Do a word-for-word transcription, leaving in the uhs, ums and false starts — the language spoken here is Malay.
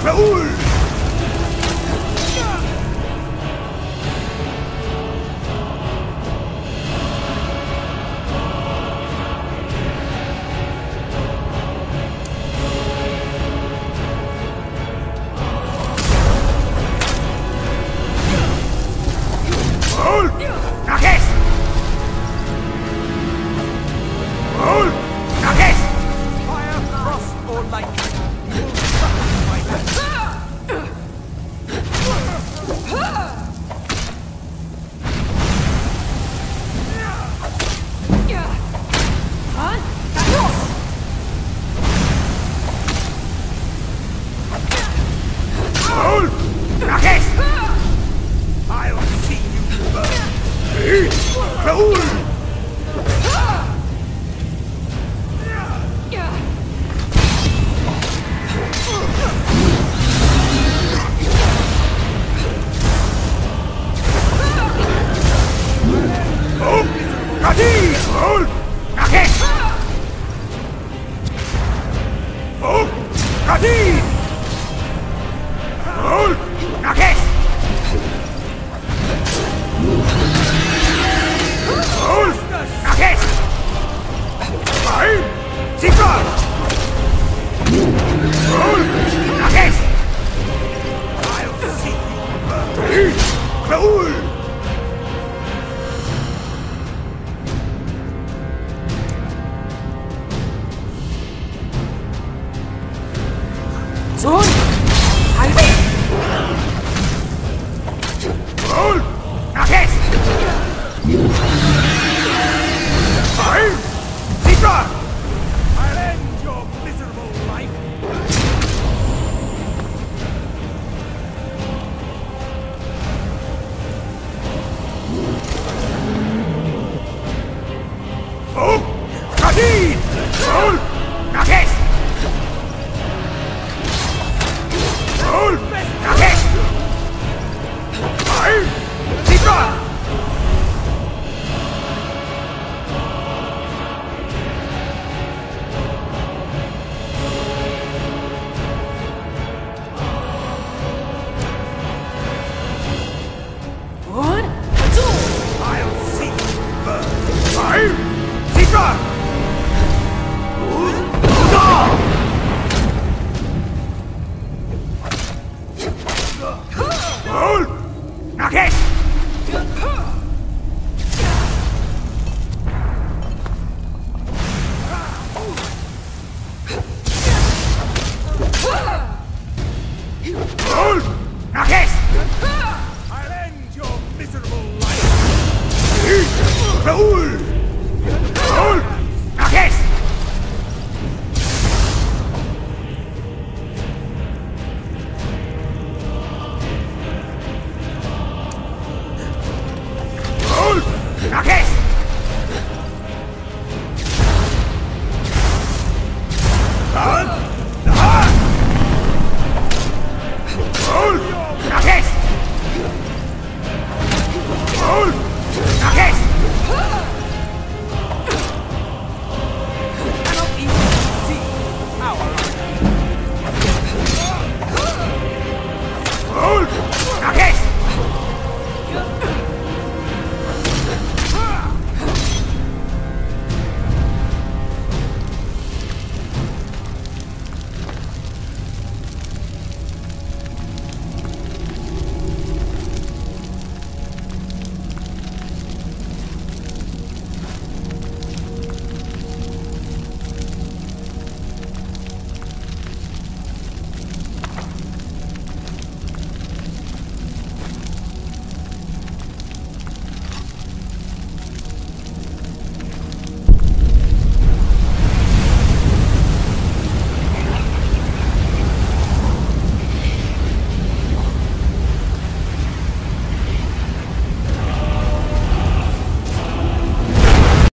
Raoul! Raoul! Marquez! Raoul! Marquez! Fire, frost, or lightning. You will suffer my death. Raoul! Marquez! I'll see you burn. Raoul! Oh! Marquez! Raoul! Marquez! Oh! Marquez! Raoul! Marquez! Raoul! Marquez! Fine! Citra! Raoul! Marquez! I'll see you burn. Raoul! Soon! Halbe! Raoul! Marquez! Fine! Citra! I'll end your miserable life. Oh! Marquez! Raoul! Marquez! Raoul! Marquez! Fine! Citra! Und? Dazu! I'll see you burn. Fine! Citra! Raoul! Marquez! Raoul! Marquez! I'll end your miserable life. Raoul! Raoul!